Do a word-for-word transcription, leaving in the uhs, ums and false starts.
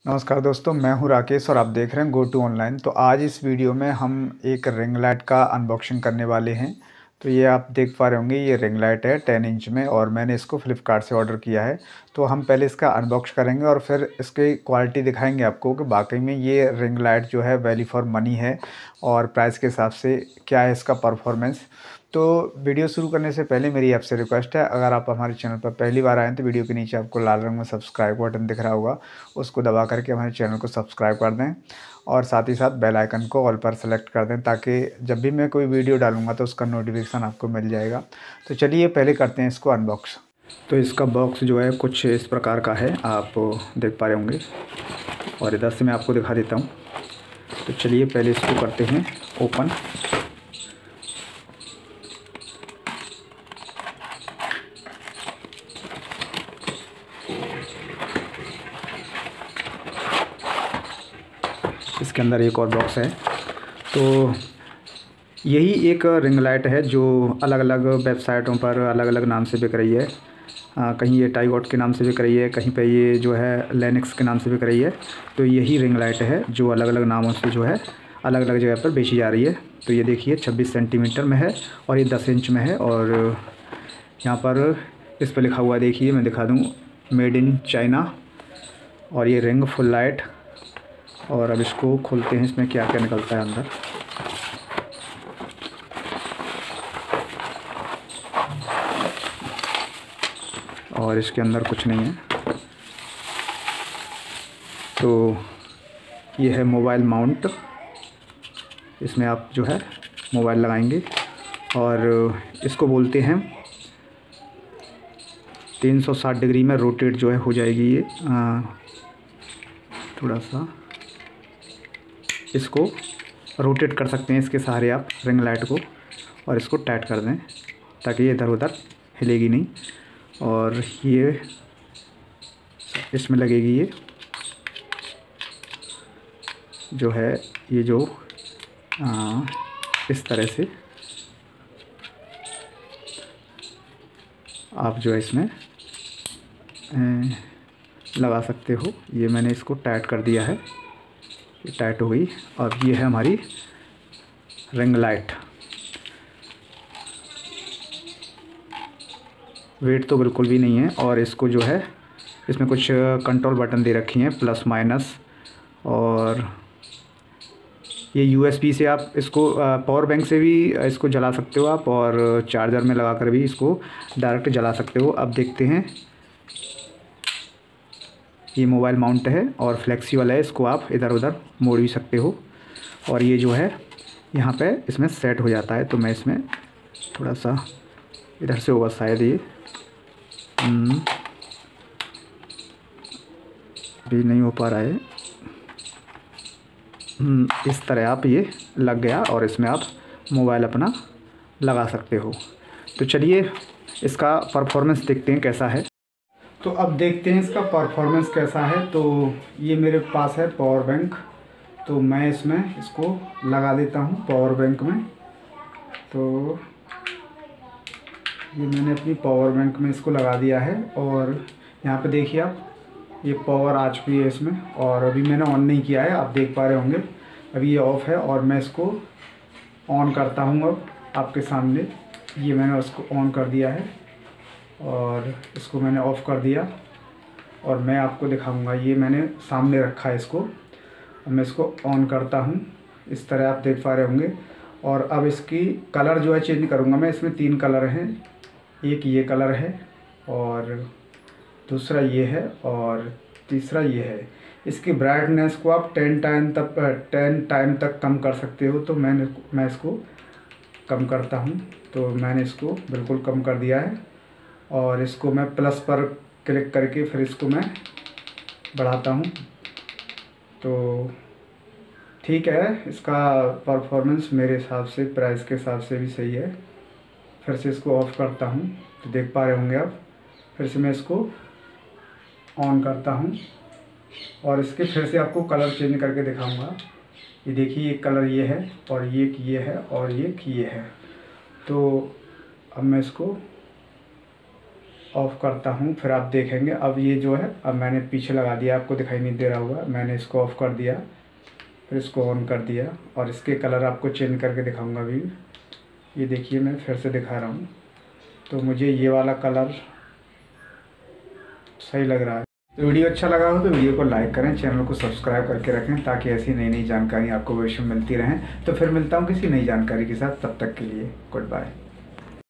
नमस्कार दोस्तों, मैं हूं राकेश और आप देख रहे हैं गो टू ऑनलाइन। तो आज इस वीडियो में हम एक रिंग लाइट का अनबॉक्सिंग करने वाले हैं। तो ये आप देख पा रहे होंगे, ये रिंग लाइट है टेन इंच में और मैंने इसको फ्लिपकार्ट से ऑर्डर किया है। तो हम पहले इसका अनबॉक्स करेंगे और फिर इसकी क्वालिटी दिखाएंगे आपको कि वाकई में ये रिंग लाइट जो है वैल्यू फॉर मनी है और प्राइस के हिसाब से क्या है इसका परफॉर्मेंस। तो वीडियो शुरू करने से पहले मेरी आपसे रिक्वेस्ट है, अगर आप हमारे चैनल पर पहली बार आए हैं तो वीडियो के नीचे आपको लाल रंग में सब्सक्राइब बटन दिख रहा होगा, उसको दबा करके हमारे चैनल को सब्सक्राइब कर दें और साथ ही साथ बेल आइकन को ऑल पर सेलेक्ट कर दें ताकि जब भी मैं कोई वीडियो डालूंगा तो उसका नोटिफिकेशन आपको मिल जाएगा। तो चलिए पहले करते हैं इसको अनबॉक्स। तो इसका बॉक्स जो है कुछ इस प्रकार का है, आप देख पा रहे होंगे और इधर से मैं आपको दिखा देता हूँ। तो चलिए पहले इसको करते हैं ओपन। इसके अंदर एक और बॉक्स है। तो यही एक रिंग लाइट है जो अलग अलग वेबसाइटों पर अलग अलग नाम से बिक रही है। आ, कहीं ये टाइगॉट के नाम से बिक रही है, कहीं पे ये जो है लेनक्स के नाम से बिक रही है। तो यही रिंग लाइट है जो अलग अलग नामों से जो है अलग अलग जगह पर बेची जा रही है। तो ये देखिए छब्बीस सेंटीमीटर में है और ये दस इंच में है और यहाँ पर इस पर लिखा हुआ देखिए, मैं दिखा दूँ, मेड इन चाइना। और ये रिंग फुल लाइट। और अब इसको खोलते हैं, इसमें क्या क्या निकलता है अंदर। और इसके अंदर कुछ नहीं है। तो ये है मोबाइल माउंट, इसमें आप जो है मोबाइल लगाएंगे और इसको बोलते हैं तीन सौ साठ डिग्री में रोटेट जो है हो जाएगी ये। आ, थोड़ा सा इसको रोटेट कर सकते हैं इसके सहारे आप रिंग लाइट को, और इसको टाइट कर दें ताकि ये इधर उधर हिलेगी नहीं। और ये इसमें लगेगी, ये जो है ये जो आ, इस तरह से आप जो है इसमें ए, लगा सकते हो। ये मैंने इसको टाइट कर दिया है, ये टाइट हो गई। और ये है हमारी रिंग लाइट। वेट तो बिल्कुल भी नहीं है। और इसको जो है इसमें कुछ कंट्रोल बटन दे रखी हैं, प्लस माइनस। और ये यूएसबी से आप इसको पावर बैंक से भी इसको जला सकते हो आप, और चार्जर में लगाकर भी इसको डायरेक्ट जला सकते हो। अब देखते हैं, ये मोबाइल माउंट है और फ्लेक्सिबल है, इसको आप इधर उधर मोड़ भी सकते हो। और ये जो है यहाँ पे इसमें सेट हो जाता है। तो मैं इसमें थोड़ा सा इधर से होगा शायद, ये भी नहीं हो पा रहा है। इस तरह आप ये लग गया और इसमें आप मोबाइल अपना लगा सकते हो। तो चलिए इसका परफॉर्मेंस देखते हैं कैसा है। तो अब देखते हैं इसका परफॉर्मेंस कैसा है। तो ये मेरे पास है पावर बैंक, तो मैं इसमें इसको लगा देता हूँ पावर बैंक में। तो ये मैंने अपनी पावर बैंक में इसको लगा दिया है और यहाँ पे देखिए आप, ये पावर आ चुकी है इसमें। और अभी मैंने ऑन नहीं किया है, आप देख पा रहे होंगे अभी ये ऑफ़ है। और मैं इसको ऑन करता हूँ अब आपके सामने। ये मैंने उसको ऑन कर दिया है और इसको मैंने ऑफ़ कर दिया और मैं आपको दिखाऊंगा। ये मैंने सामने रखा है इसको। अब मैं इसको ऑन करता हूँ, इस तरह आप देख पा रहे होंगे। और अब इसकी कलर जो है चेंज करूँगा मैं। इसमें तीन कलर हैं, एक ये कलर है और दूसरा ये है और तीसरा ये है। इसकी ब्राइटनेस को आप टेन टाइम तक टेन टाइम तक कम कर सकते हो। तो मैंने मैं इसको कम करता हूँ। तो मैंने इसको बिल्कुल कम कर दिया है और इसको मैं प्लस पर क्लिक करके फिर इसको मैं बढ़ाता हूँ। तो ठीक है, इसका परफॉर्मेंस मेरे हिसाब से प्राइस के हिसाब से भी सही है। फिर से इसको ऑफ़ करता हूँ, तो देख पा रहे होंगे आप। फिर से मैं इसको ऑन करता हूँ और इसके फिर से आपको कलर चेंज करके दिखाऊंगा। ये देखिए, एक कलर ये है और ये ये है और ये ये है। तो अब मैं इसको ऑफ़ करता हूँ, फिर आप देखेंगे। अब ये जो है, अब मैंने पीछे लगा दिया, आपको दिखाई नहीं दे रहा होगा, मैंने इसको ऑफ़ कर दिया, फिर इसको ऑन कर दिया और इसके कलर आपको चेंज करके दिखाऊंगा अभी। ये देखिए मैं फिर से दिखा रहा हूँ, तो मुझे ये वाला कलर सही लग रहा है। तो वीडियो अच्छा लगा हो तो वीडियो को लाइक करें, चैनल को सब्सक्राइब करके रखें ताकि ऐसी नई नई जानकारी आपको भविष्य में मिलती रहें। तो फिर मिलता हूँ किसी नई जानकारी के साथ, तब तक के लिए गुड बाय।